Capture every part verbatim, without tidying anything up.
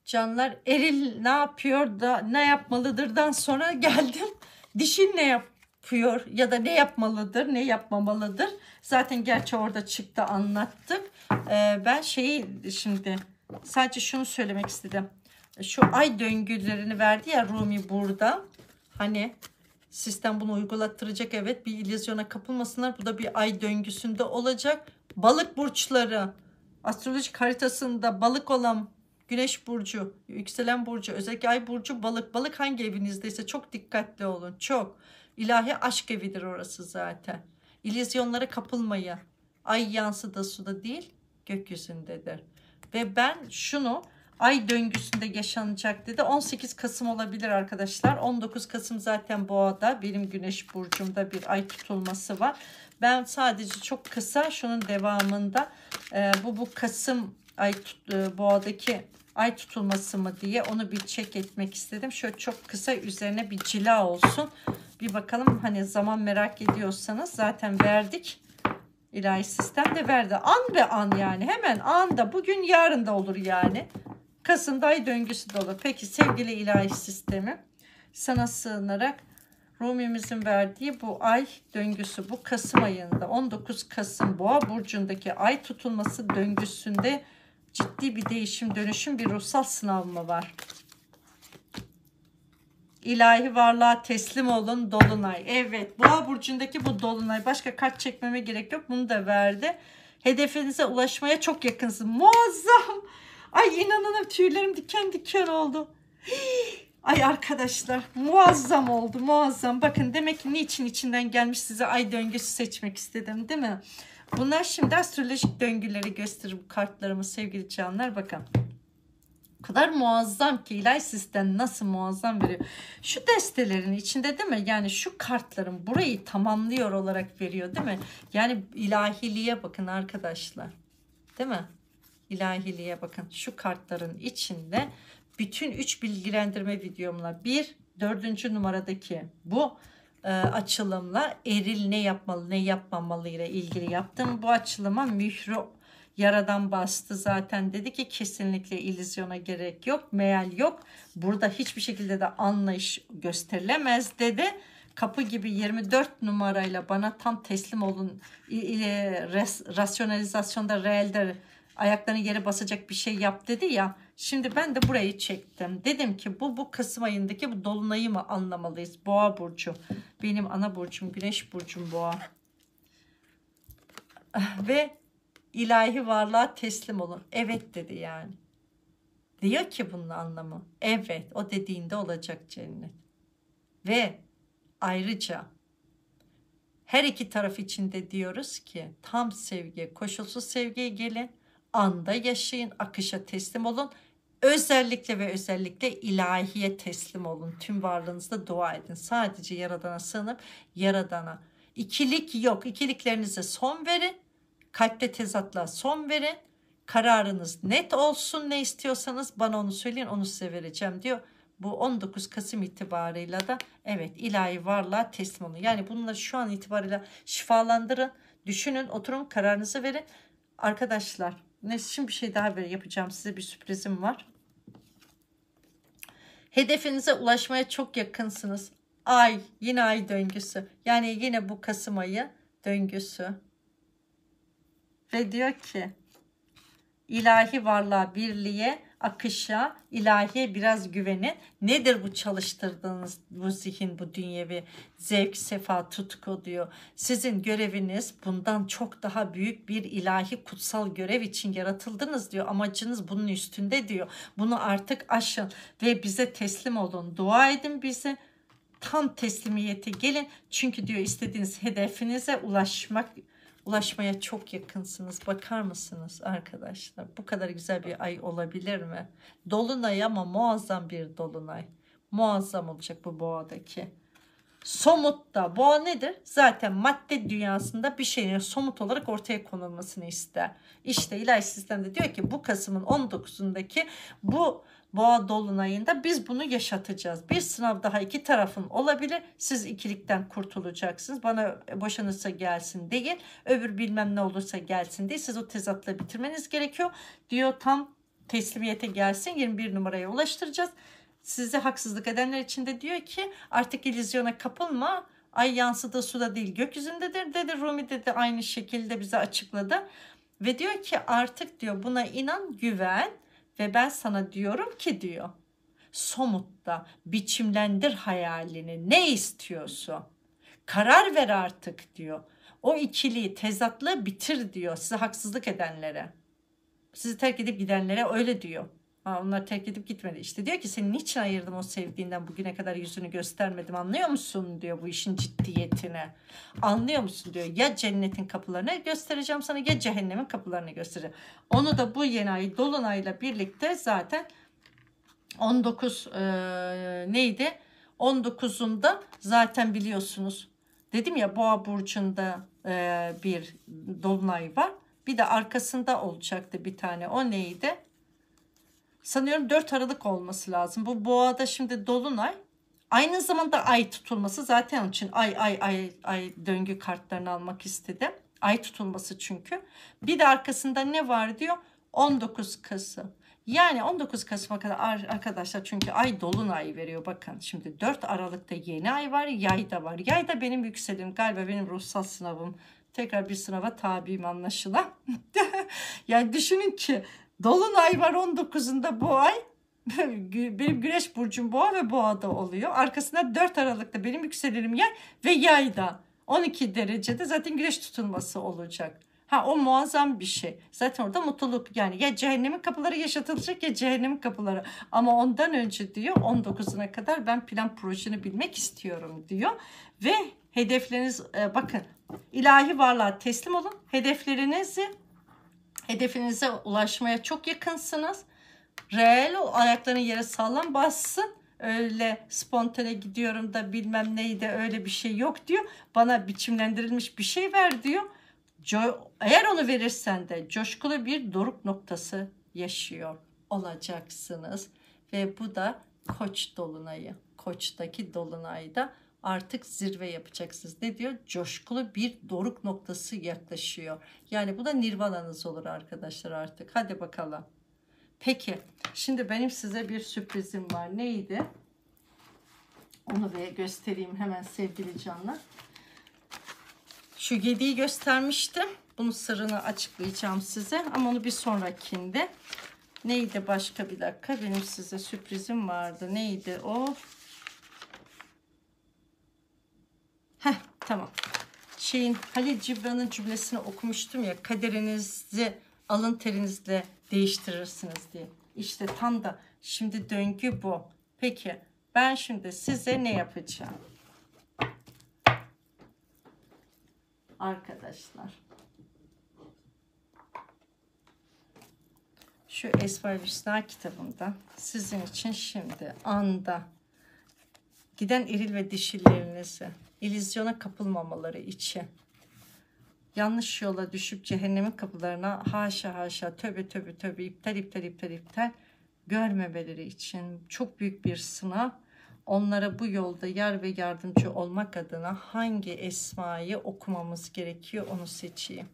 Canlar, eril ne yapıyor da ne yapmalıdırdan sonra geldim. Dişil ne yapıyor ya da ne yapmalıdır, ne yapmamalıdır. Zaten gerçi orada çıktı, anlattık. Ee, ben şeyi şimdi sadece şunu söylemek istedim. Şu ay döngülerini verdi ya Rumi burada. Hani sistem bunu uygulattıracak, evet, bir illüzyona kapılmasınlar. Bu da bir ay döngüsünde olacak. Balık burçları astrolojik haritasında balık olan Güneş burcu, yükselen burcu, özellikle ay burcu balık. Balık hangi evinizdeyse çok dikkatli olun. Çok. İlahi aşk evidir orası zaten. İllüzyonlara kapılmayın. Ay yansıda suda değil, gökyüzündedir. Ve ben şunu ay döngüsünde yaşanacak dedi. on sekiz Kasım olabilir arkadaşlar. on dokuz Kasım zaten Boğa'da benim Güneş burcumda bir ay tutulması var. Ben sadece çok kısa şunun devamında e, bu bu Kasım ay tut, e, Boğa'daki ay tutulması mı diye onu bir check etmek istedim. Şöyle çok kısa üzerine bir cila olsun. Bir bakalım, hani zaman merak ediyorsanız zaten verdik. İlahi sistem de verdi. An be an, yani hemen anda, bugün yarın da olur yani. Kasım'da ay döngüsü de olur. Peki sevgili ilahi sistemi, sana sığınarak Rumi'mizin verdiği bu ay döngüsü, bu Kasım ayında on dokuz Kasım Boğa burcundaki ay tutulması döngüsünde ciddi bir değişim, dönüşüm, bir ruhsal sınav mı var? İlahi varlığa teslim olun dolunay. Evet, Boğa burcundaki bu dolunay, başka kart çekmeme gerek yok, bunu da verdi. Hedefinize ulaşmaya çok yakınsın. Muazzam. Ay inanın, tüylerim diken diken oldu. Ay arkadaşlar, muazzam oldu, muazzam. Bakın, demek ki niçin içinden gelmiş, size ay döngüsü seçmek istedim, değil mi? Bunlar şimdi astrolojik döngüleri gösterir bu kartlarımı sevgili canlar. Bakın, o kadar muazzam ki ilahi sistem nasıl muazzam veriyor. Şu destelerin içinde, değil mi? Yani şu kartların burayı tamamlıyor olarak veriyor, değil mi? Yani ilahiliğe bakın arkadaşlar. Değil mi? İlahiliğe bakın. Şu kartların içinde bütün üç bilgilendirme videomla bir, dördüncü numaradaki bu e, açılımla eril ne yapmalı ne yapmamalı ile ilgili yaptım. Bu açılıma mührü yaradan bastı zaten, dedi ki kesinlikle illüzyona gerek yok, meal yok. Burada hiçbir şekilde de anlayış gösterilemez dedi. Kapı gibi yirmi dört numarayla bana tam teslim olun. Rasyonalizasyonda, realde ayaklarını yere basacak bir şey yap dedi ya. Şimdi ben de burayı çektim. Dedim ki bu bu Kasım ayındaki bu dolunayı mı anlamalıyız? Boğa burcu. Benim ana burcum, Güneş burcum Boğa. Ve ilahi varlığa teslim olun. Evet dedi yani. Diyor ki bunun anlamı. Evet, o dediğinde olacak cennet. Ve ayrıca her iki taraf için de diyoruz ki tam sevgi, koşulsuz sevgiye gelin. Anda yaşayın, akışa teslim olun. Özellikle ve özellikle ilahiye teslim olun. Tüm varlığınızda dua edin. Sadece Yaradan'a sığınıp Yaradan'a. İkilik yok. İkiliklerinize son verin. Kalpte tezatlığa son verin. Kararınız net olsun. Ne istiyorsanız bana onu söyleyin. Onu size vereceğim diyor. Bu on dokuz Kasım itibarıyla da evet ilahi varlığa teslim olun. Yani bunları şu an itibarıyla şifalandırın. Düşünün, oturun, kararınızı verin. Arkadaşlar, ne şimdi bir şey daha ver, yapacağım size, bir sürprizim var. Hedefinize ulaşmaya çok yakınsınız. Ay, yine ay döngüsü. Yani yine bu Kasım ayı döngüsü. Ve diyor ki ilahi varlığa, birliğe, akışa, ilahiye biraz güvenin. Nedir bu çalıştırdığınız bu zihin, bu dünyevi zevk, sefa, tutku diyor. Sizin göreviniz bundan çok daha büyük bir ilahi kutsal görev için yaratıldınız diyor. Amacınız bunun üstünde diyor. Bunu artık aşın ve bize teslim olun. Dua edin bize. Tam teslimiyete gelin. Çünkü diyor istediğiniz hedefinize ulaşmak Ulaşmaya çok yakınsınız. Bakar mısınız arkadaşlar? Bu kadar güzel bir ay olabilir mi? Dolunay ama muazzam bir dolunay. Muazzam olacak bu boğadaki. Somutta. Boğa nedir? Zaten madde dünyasında bir şeyin somut olarak ortaya konulmasını ister. İşte ilahi sistemde diyor ki bu Kasım'ın on dokuzundaki bu Boğa dolunayında biz bunu yaşatacağız. Bir sınav daha iki tarafın olabilir. Siz ikilikten kurtulacaksınız. Bana boşanırsa gelsin değil. Öbür bilmem ne olursa gelsin değil. Siz o tezatla bitirmeniz gerekiyor. Diyor tam teslimiyete gelsin, yirmi bir numaraya ulaştıracağız. Size haksızlık edenler için de diyor ki artık illüzyona kapılma. Ay yansıdığı suda değil gökyüzündedir dedi. Rumi dedi aynı şekilde bize açıkladı. Ve diyor ki artık diyor buna inan, güven ve ben sana diyorum ki diyor somutta biçimlendir hayalini, ne istiyorsun? Karar ver artık diyor. O ikiliyi, tezatlığı bitir diyor size haksızlık edenlere. Sizi terk edip gidenlere öyle diyor. Ha, onlar terk edip gitmedi. İşte diyor ki seni niçin ayırdım o sevdiğinden, bugüne kadar yüzünü göstermedim, anlıyor musun diyor bu işin ciddiyetini. Anlıyor musun diyor. Ya cennetin kapılarını göstereceğim sana ya cehennemin kapılarını göstereceğim. Onu da bu yeni ay dolunayla birlikte zaten on dokuz e, neydi? on dokuzunda zaten biliyorsunuz. Dedim ya Boğa burcunda e, bir dolunay var. Bir de arkasında olacaktı bir tane. O neydi? Sanıyorum dört Aralık olması lazım. Bu Boğa'da şimdi dolunay. Aynı zamanda ay tutulması, zaten onun için ay ay ay ay döngü kartlarını almak istedim. Ay tutulması çünkü. Bir de arkasında ne var diyor? on dokuz Kasım. Yani on dokuz Kasım'a kadar arkadaşlar, çünkü ay dolunay veriyor. Bakın şimdi dört Aralık'ta yeni ay var, yay da var. Yay da benim yükselenim, galiba benim ruhsal sınavım. Tekrar bir sınava tabiyim anlaşılan. Yani düşünün ki dolunay var on dokuzunda bu ay. Benim güneş burcum boğa ve boğada oluyor. Arkasında dört Aralık'ta benim yükselenim yay ve yayda. on iki derecede zaten güneş tutulması olacak. Ha, o muazzam bir şey. Zaten orada mutluluk, yani ya cehennemin kapıları yaşatılacak ya cehennemin kapıları. Ama ondan önce diyor on dokuzuna kadar ben plan projeni bilmek istiyorum diyor. Ve hedefleriniz e, bakın ilahi varlığa teslim olun. Hedeflerinizi hedefinize ulaşmaya çok yakınsınız. Reel o ayakların yere sağlam bassın. Öyle spontane gidiyorum da bilmem neydi, öyle bir şey yok diyor. Bana biçimlendirilmiş bir şey ver diyor. Eğer onu verirsen de coşkulu bir doruk noktası yaşıyor olacaksınız. Ve bu da Koç dolunayı. Koç'taki dolunayda artık zirve yapacaksınız. Ne diyor? Coşkulu bir doruk noktası yaklaşıyor. Yani bu da nirvananız olur arkadaşlar artık. Hadi bakalım. Peki şimdi benim size bir sürprizim var. Neydi? Onu bir göstereyim hemen sevgili canlar. Şu yediği göstermiştim. Bunun sırrını açıklayacağım size. Ama onu bir sonrakinde. Neydi başka, bir dakika. Benim size sürprizim vardı. Neydi o? Heh, tamam. Şeyin, Halil Cibran'ın cümlesini okumuştum ya. Kaderinizi alın terinizle değiştirirsiniz diye. İşte tam da şimdi döngü bu. Peki ben şimdi size ne yapacağım? Arkadaşlar. Şu Esma Hüsna kitabımdan sizin için şimdi anda giden eril ve dişillerinizi illüzyona kapılmamaları için, yanlış yola düşüp cehennemin kapılarına haşa haşa tövbe tövbe tövbe iptal iptal iptal iptal görmemeleri için çok büyük bir sınav. Onlara bu yolda yar ve yardımcı olmak adına hangi esmayı okumamız gerekiyor onu seçeyim.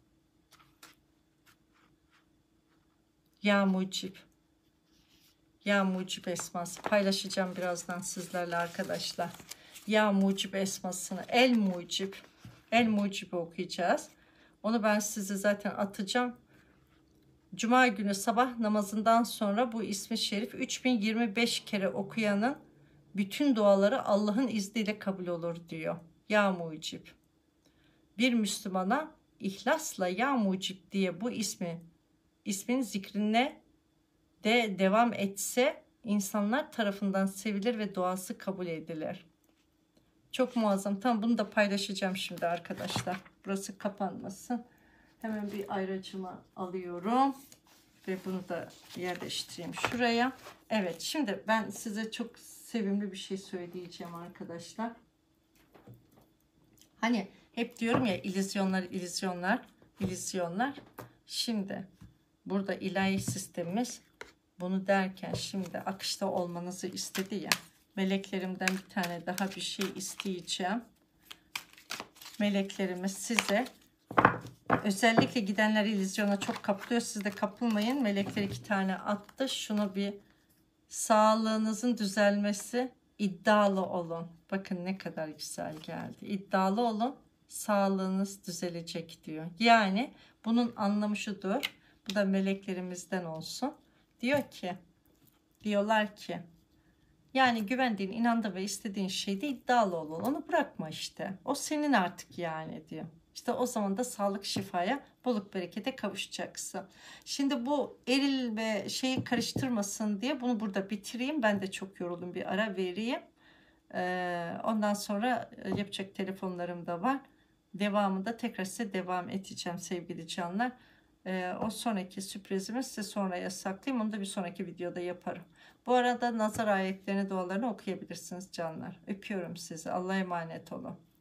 Ya Mucib. Ya Mucib esması paylaşacağım birazdan sizlerle arkadaşlar. Ya Mucib esmasını, El Mucib. El Mucib'i okuyacağız. Onu ben size zaten atacağım. Cuma günü sabah namazından sonra bu ismi şerif üç bin yirmi beş kere okuyanın bütün duaları Allah'ın izniyle kabul olur diyor. Ya Mucib. Bir Müslümana ihlasla Ya Mucib diye bu ismi ismin zikrine de devam etse insanlar tarafından sevilir ve duası kabul edilir. Çok muazzam. Tamam, bunu da paylaşacağım şimdi arkadaşlar. Burası kapanmasın. Hemen bir ayracımı alıyorum. Ve bunu da yerleştireyim şuraya. Evet, şimdi ben size çok sevimli bir şey söyleyeceğim arkadaşlar. Hani hep diyorum ya illüzyonlar, illüzyonlar, illüzyonlar. Şimdi burada ilahi sistemimiz bunu derken şimdi akışta olmanızı istedi ya. Meleklerimden bir tane daha bir şey isteyeceğim. Meleklerimiz size Özellikle gidenler illüzyona çok kapılıyor. Siz de kapılmayın. Melekler iki tane attı. Şunu bir, sağlığınızın düzelmesi, iddialı olun. Bakın ne kadar güzel geldi. İddialı olun. Sağlığınız düzelecek diyor. Yani bunun anlamı şudur. Bu da meleklerimizden olsun. Diyor ki, diyorlar ki, yani güvendiğin, inandığın ve istediğin şeyde iddialı ol. Onu bırakma işte. O senin artık yani diyor. İşte o zaman da sağlık, şifaya, bolluk, berekete kavuşacaksın. Şimdi bu eril ve şeyi karıştırmasın diye bunu burada bitireyim. Ben de çok yoruldum, bir ara vereyim. Ee, ondan sonra yapacak telefonlarım da var. Devamında tekrar size devam edeceğim sevgili canlar. Ee, o sonraki sürprizimi size sonraya saklayayım. Onu da bir sonraki videoda yaparım. Bu arada nazar ayetlerini, dualarını okuyabilirsiniz canlar. Öpüyorum sizi. Allah'a emanet olun.